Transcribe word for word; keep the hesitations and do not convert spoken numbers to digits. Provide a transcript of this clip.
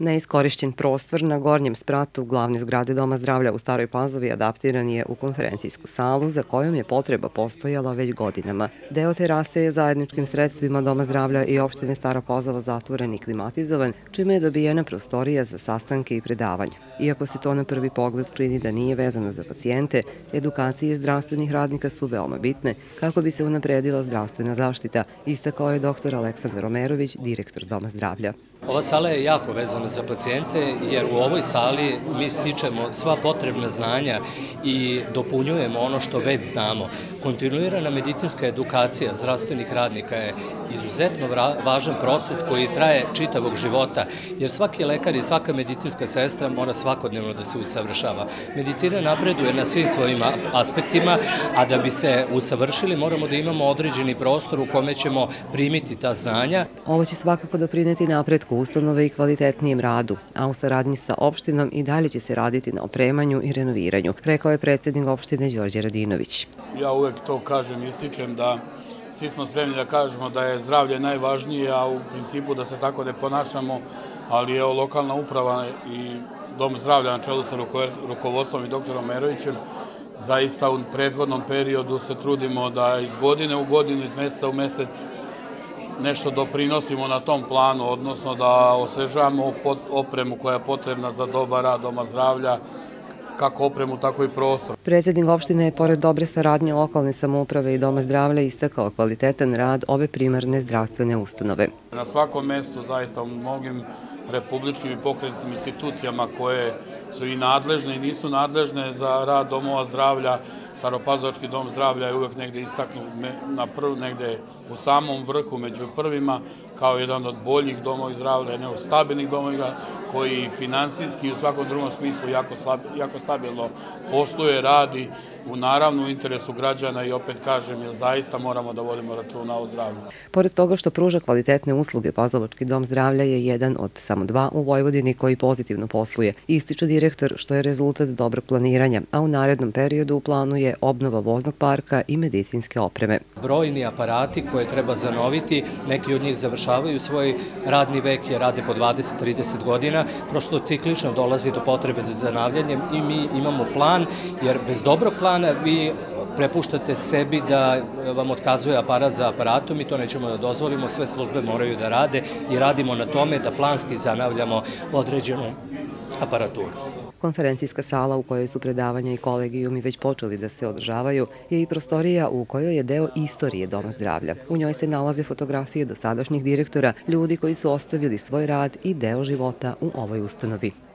Neiskorišćen prostor na gornjem spratu glavne zgrade Doma zdravlja u Staroj Pazovi adaptiran je u konferencijsku salu za kojom je potreba postojala već godinama. Deo terase je zajedničkim sredstvima Doma zdravlja i opštine Stara Pazova zatvoren i klimatizovan, čime je dobijena prostorija za sastanke i predavanja. Iako se to na prvi pogled čini da nije vezano za pacijente, edukacije zdravstvenih radnika su veoma bitne kako bi se unapredila zdravstvena zaštita, istakao je doktor Aleksandar Omerović, direktor Doma zdravlja. Ova sala je jako vezana za pacijente jer u ovoj sali mi stičemo sva potrebna znanja i dopunjujemo ono što već znamo. Kontinuirana medicinska edukacija zdravstvenih radnika je izuzetno važan proces koji traje čitavog života, jer svaki lekar i svaka medicinska sestra mora svakodnevno da se usavršava. Medicina napreduje na svim svojim aspektima, a da bi se usavršili moramo da imamo određeni prostor u kome ćemo primiti ta znanja. Ovo će svakako doprineti napretku ustanove i kvalitetnijem radu, a u saradnji sa opštinom i dalje će se raditi na opremanju i renoviranju, rekao je predsjednik opštine Đorđe Radinović. Ja uvek to kažem, ističem da svi smo spremni da kažemo da je zdravlje najvažnije, a u principu da se tako ne ponašamo, ali evo lokalna uprava i Dom zdravlja na čelu sa rukovodstvom i doktorom Omerovićem zaista u prethodnom periodu se trudimo da iz godine u godinu, iz meseca u mesec nešto doprinosimo na tom planu, odnosno da osvežamo opremu koja je potrebna za dobar rad Doma zdravlja, kako opremu, tako i prostor. Predsjednik opštine je, pored dobre saradnje lokalne samouprave i Doma zdravlja, istakao kvalitetan rad ove primarne zdravstvene ustanove. Na svakom mestu, zaista u mnogim republičkim i pokrajinskim institucijama koje su i nadležne i nisu nadležne za rad domova zdravlja, Staropazovački dom zdravlja je uvek negde istaknut na prv, negde u samom vrhu među prvima, kao jedan od boljih domova zdravlja, jedan od stabilnih domova koji finansijski i u svakom drugom smislu jako stabilno posluje, radi u naravno interesu građana i opet kažem, jer zaista moramo da vodimo računa o zdravlju. Pored toga što pruža kvalitetne usluge, Pazovački dom zdravlja je jedan od samo dva u Vojvodini koji pozitivno posluje, ističe direktor, što je rezultat dobrog planiranja, a u narednom periodu u planu je obnova voznog parka i medicinske opreme. Brojni aparati koje treba zanoviti, neki od njih završavaju svoj radni vek, jer rade po dvadeset do trideset godina, prosto ciklično dolazi do potrebe za zanavljanjem i mi imamo plan, jer bez dobrog plana vi prepuštate sebi da vam otkazuje aparat za aparatom i to nećemo da dozvolimo, sve službe moraju da rade i radimo na tome da planski zanavljamo određenu aparaturu. Konferencijska sala u kojoj su predavanja i kolegijumi već počeli da se održavaju je i prostorija u kojoj je deo istorije Doma zdravlja. U njoj se nalaze fotografije dosadašnjih direktora, ljudi koji su ostavili svoj rad i deo života u ovoj ustanovi.